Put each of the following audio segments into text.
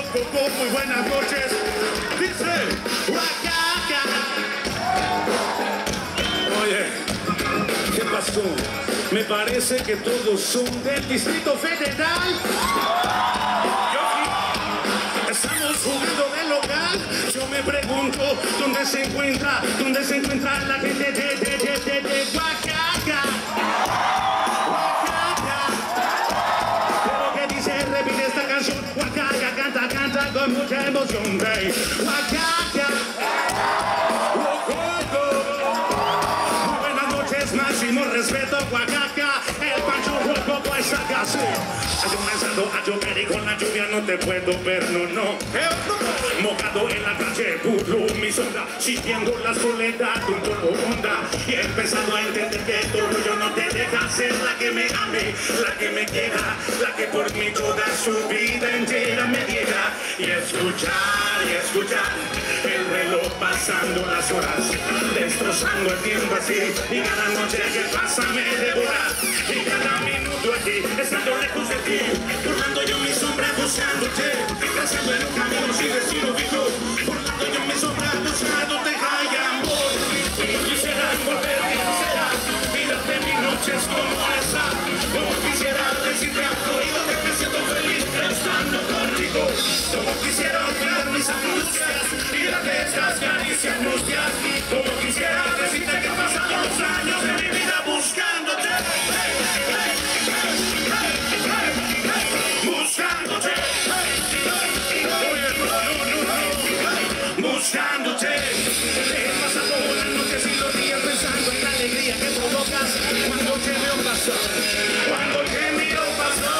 Muy buenas noches. Dice Oaxaca. Oye, ¿qué pasó? Me parece que todos son del Distrito Federal. Estamos jugando de local. Yo me pregunto dónde se encuentra la gente de Oaxaca. Oaxaca. Pero que dice, repite esta canción. Oaxaca, canta con mucha emoción. Hey. Oaxaca. Muy buenas noches, máximo respeto. Oaxaca, el Pancho Rococo está casi. Hay un mensaje a llover y con la lluvia no te puedo ver, no. Mojado en la calle, burlo mi sombra, sintiendo la soledad, un poco honda. Y he empezado a entender que tu orgullo no te deja ser la que me ame, la que me quiera, la que por mí toda su vida entera me diera. Y escuchar, el reloj pasando las horas, destrozando el tiempo así. Y cada noche que pasa me devora. Y cada minuto aquí, estando lejos de ti, burlando yo mi sombra, buscándote, trazando en un camino sin destino fijo, burlando yo mi sombra, buscándote, ay amor. Quisiera volver, quisiera mirarte mis noches como esa, como quisiera decirte al oído que me siento feliz estando contigo, como quisiera olvidar mis angustias y darte estas caricias mustias, como quisiera decirte que pasan los años de mi vida buscándote. Buscándote, he pasado las noches y los días pensando en la alegría que provocas cuando te veo pasar,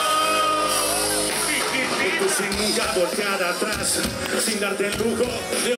y tú sin nunca voltear atrás, sin darte el lujo de